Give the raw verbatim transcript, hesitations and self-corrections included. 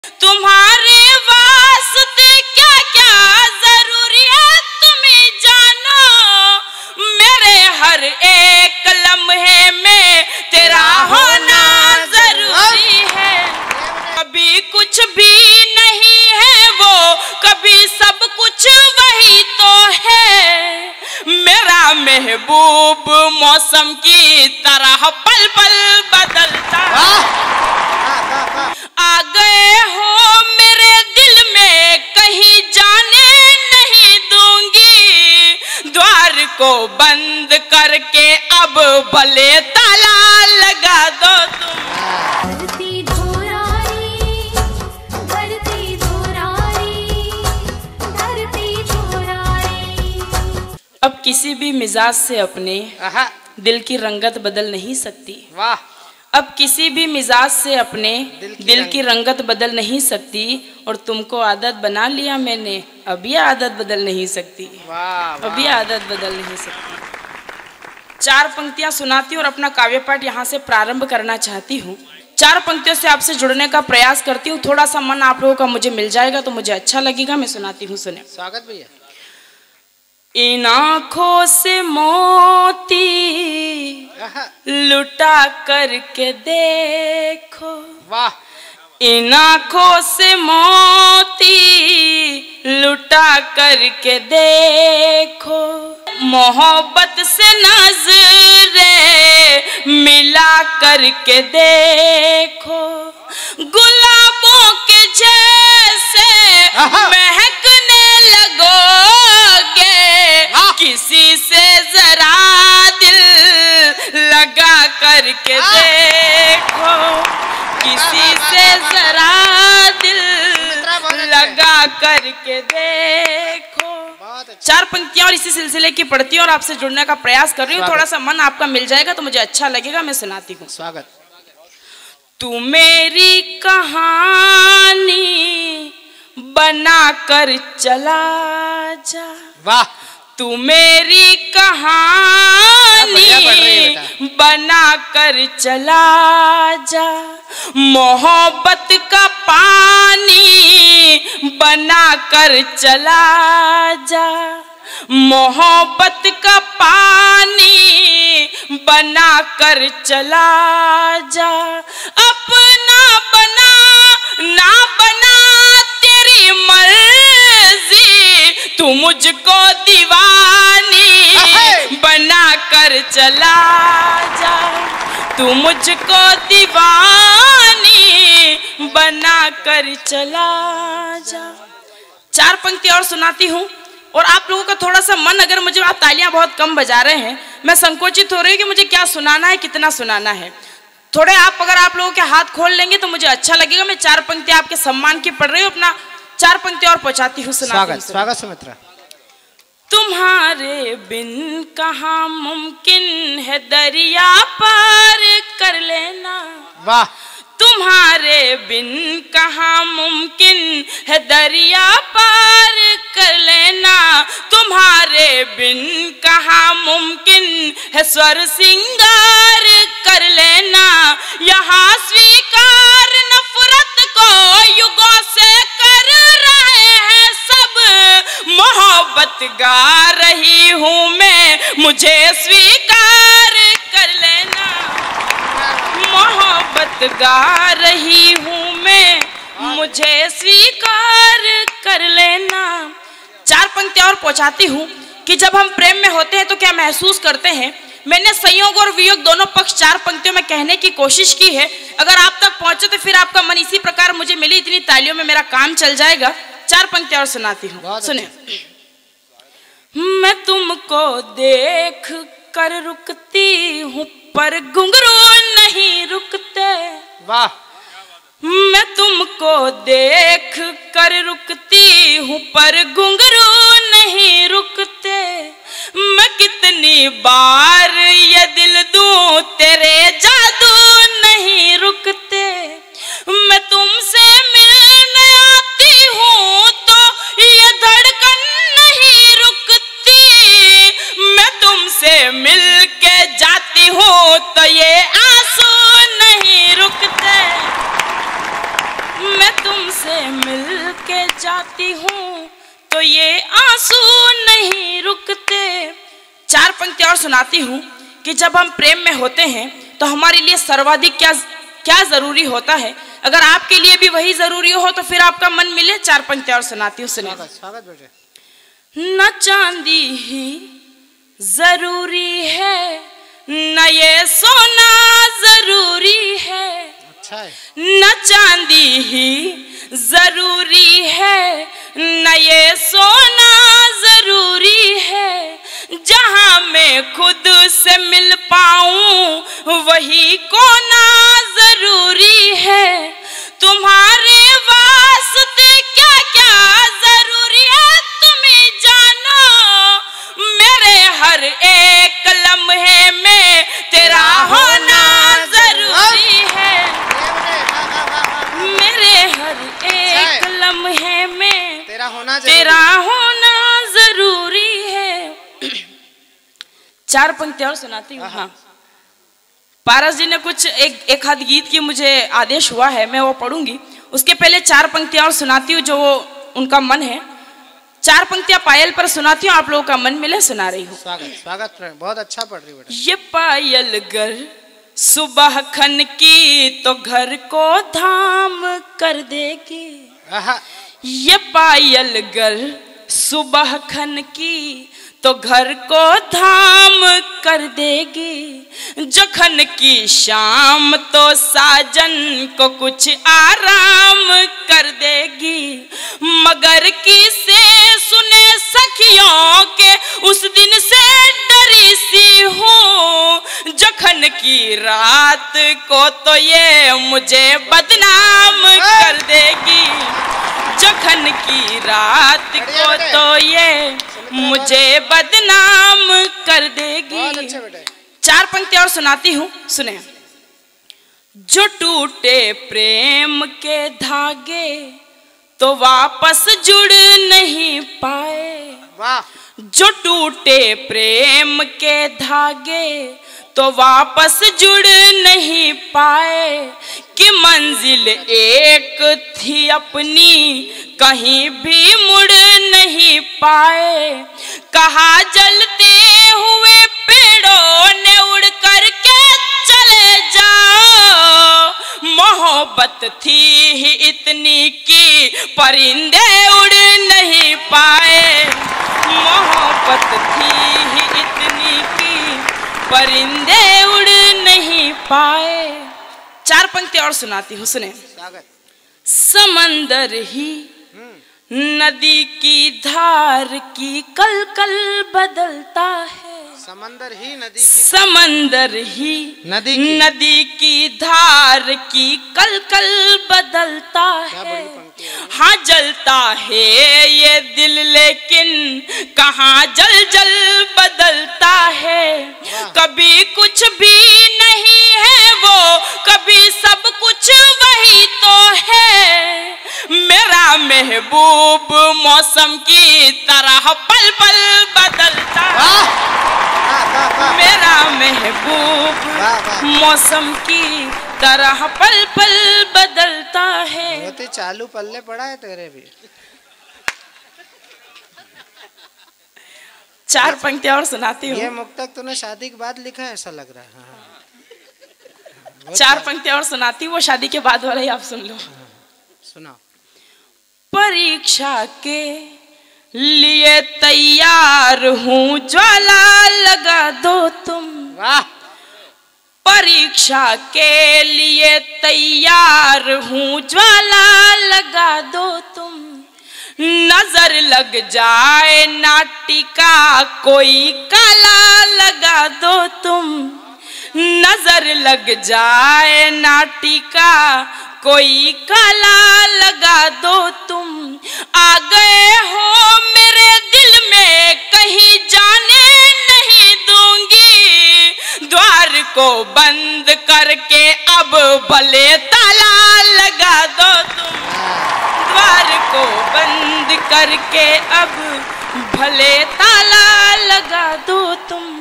तुम्हारे वास्ते क्या क्या जरूरी है तुम ही जानो। मेरे हर एक लम्हे में तेरा होना जरूरी है। कभी कुछ भी नहीं है वो, कभी सब कुछ वही तो है। मेरा महबूब मौसम की तरह पल पल बदलता आ गए हो मेरे दिल में, कहीं जाने नहीं दूंगी। द्वार को बंद करके अब भले ताला लगा दो तुम। धरती धोराई, धरती धोराई, धरती धोराई। अब किसी भी मिजाज से अपने दिल की रंगत बदल नहीं सकती। वाह। अब किसी भी मिजाज से अपने दिल की, दिल की रंगत बदल नहीं सकती। और तुमको आदत बना लिया मैंने, अब ये आदत बदल नहीं सकती। वाह, अब ये आदत बदल नहीं सकती। चार पंक्तियां सुनाती हूँ और अपना काव्य पाठ यहाँ से प्रारंभ करना चाहती हूँ। चार पंक्तियों से आपसे जुड़ने का प्रयास करती हूँ। थोड़ा सा मन आप लोगों का मुझे मिल जाएगा तो मुझे अच्छा लगेगा। मैं सुनाती हूँ, सुने। स्वागत भैया। इन आँखों से मोती लुटा करके देखो। वाह। इन आँखों से मोती लुटा करके देखो। मोहब्बत से नजरें मिला करके देखो। गुलाबों के जैसे महकने लगोगे। किसी से जरा दिल लगा करके देखो। किसी से जरा दिल लगा करके देखो। चार पंक्तियां और इसी सिलसिले की पढ़ती हूँ और आपसे जुड़ने का प्रयास कर रही हूँ। थोड़ा सा मन आपका मिल जाएगा तो मुझे अच्छा लगेगा। मैं सुनाती हूँ। स्वागत। तू मेरी कहानी बना कर चला जा। वाह। तू मेरी कहानी बना कर चला जा। मोहब्बत का पानी बना कर चला जा। मोहब्बत का पानी बना कर चला जा। अपना बना ना बना तेरी मर्जी। तू मुझको दीवानी बना कर चला जा। तू मुझको दीवानी बना कर चला जा। चार पंक्ति और सुनाती हूँ और आप लोगों का थोड़ा सा मन, अगर मुझे आप तालियां बहुत कम बजा रहे हैं, मैं संकोचित हो रही हूँ कि मुझे क्या सुनाना है, कितना सुनाना है। थोड़े आप अगर आप लोगों के हाथ खोल लेंगे तो मुझे अच्छा लगेगा। मैं चार पंक्ति आपके सम्मान की पढ़ रही हूँ, अपना चार पंक्ति और पहुंचाती हूँ। स्वागत। स्वागत सुमित्रा। तुम्हारे बिन कहाँ मुमकिन है दरिया पार कर लेना। वाह। तुम्हारे बिन कहाँ मुमकिन है दरिया पार कर लेना। तुम्हारे बिन कहाँ मुमकिन है स्वर सिंगार कर लेना। यहाँ स्वीकार नफरत को युगों से कर रहे हैं सब। मोहब्बत गा रही हूँ मैं, मुझे स्वीकार कर लेना। मोहब्बत गा रही हूँ मैं, मुझे स्वीकार कर लेना। चार पंक्तियां और पहुंचाती हूँ कि जब हम प्रेम में होते हैं तो क्या महसूस करते हैं। मैंने संयोग और वियोग दोनों पक्ष चार पंक्तियों में कहने की कोशिश की है। अगर आप तक पहुंचे तो फिर आपका मन इसी प्रकार मुझे मिली इतनी तालियों में मेरा काम चल जाएगा। चार पंक्तियां और सुनाती हूँ, सुने। मैं तुमको देख कर रुकती हूँ पर घुंघरू नहीं रुकते। वाह। मैं तुमको देख कर रुकती हूँ पर घुंघरू नहीं रुकते। मैं कितनी बार ये दिल दूं तेरे जादू नहीं रुकते। मैं तुमसे मिलने आती हूँ तो ये धड़कन नहीं रुकती। मैं तुमसे मिल के जाती हूँ तो ये आंसू नहीं रुकते। मैं तुमसे तुमसे मिल के जाती हूँ तो ये आंसू नहीं रुकते। चार पंक्ति और सुनाती हूँ कि जब हम प्रेम में होते हैं तो हमारे लिए सर्वाधिक क्या क्या जरूरी होता है। अगर आपके लिए भी वही जरूरी हो तो फिर आपका मन मिले। चार पंक्ति और सुनाती हूँ, सुनिए। स्वागत बेटे। न चांदी ही जरूरी है न ये सोना जरूरी है। अच्छा है। न चांदी ही जरूरी है न ये सोना जरूरी है। जहां मैं खुद से मिल पाऊं वही कोना जरूरी है। तुम्हारे वास्ते क्या क्या जरूरी है तुम ही जानो। मेरे हर एक लम्हे में तेरा होना जरूरी है। मेरे हर एक लम्हे में तेरा होना तेरा होना जरूरी है। चार पंक्ति और सुनाती हूँ। हाँ, पारस जी ने कुछ एक एक आध गीत की मुझे आदेश हुआ है, मैं वो पढ़ूंगी। उसके पहले चार पंक्तियां और सुनाती हूँ जो वो उनका मन है। चार पंक्तियां पायल पर सुनाती हूँ, आप लोगों का मन मिले सुना रही हूँ। स्वागत स्वागत, बहुत अच्छा पढ़ रही बेटा। ये पायल गर सुबह खन की तो घर को धाम कर देगी। ये पायल गर सुबह खन की तो घर को धाम कर देगी। जखन की शाम तो साजन को कुछ आराम कर देगी। मगर किसे सुने सखियों के उस दिन से डरी सी हूँ। जखन की रात को तो ये मुझे बदनाम कर देगी। जखन की रात को तो ये मुझे बदनाम कर देगी। चार पंक्ति और सुनाती हूँ, सुने। जो टूटे प्रेम के धागे तो वापस जुड़ नहीं पाए। वाह। जो टूटे प्रेम के धागे तो वापस जुड़ नहीं पाए। कि मंजिल एक थी अपनी कहीं भी मुड़ नहीं पाए। कहा जलते हुए पेड़ों ने उड़ कर के चले जाओ। मोहब्बत थी ही इतनी कि परिंदे उड़ नहीं पाए। मोहब्बत थी ही इतनी कि परिंदे उड़ नहीं पाए। चार पंक्ति और सुनाती हूँ, सुने। समंदर ही नदी की धार की कल कल बदलता है। समंदर ही नदी की समंदर ही नदी की, नदी की धार की कल कल बदलता है। हाँ जलता है ये दिल लेकिन कहाँ जल जल बदलता है। कभी कुछ भी नहीं है वो, कभी सब कुछ वही तो है। मेरा महबूब मौसम की तरह पल पल बदलता है। मेरा महबूब मौसम की तरह पल पल बदलता है। बहुत ही चालू पल्ले पड़ा है तेरे भी। चार पंक्तियां और सुनाती हूँ। ये मुक्तक तूने शादी के बाद लिखा है ऐसा लग रहा है। हाँ। चार पंक्तियां और सुनाती हूँ, वो शादी के बाद वाला ही आप सुन लो। सुना। परीक्षा के लिए तैयार हूँ ज्वाला लगा दो तुम। वाह। परीक्षा के लिए तैयार हूँ ज्वाला लगा दो तुम। नजर लग जाए नाटिका कोई काला लगा दो तुम। नजर लग जाए नाटिका कोई काला लगा दो तुम। आ गए हो मेरे दिल में कहीं जाने नहीं दूंगी। द्वार को बंद करके अब भले ताला लगा दो तुम। द्वार को बंद करके अब भले ताला लगा दो तुम।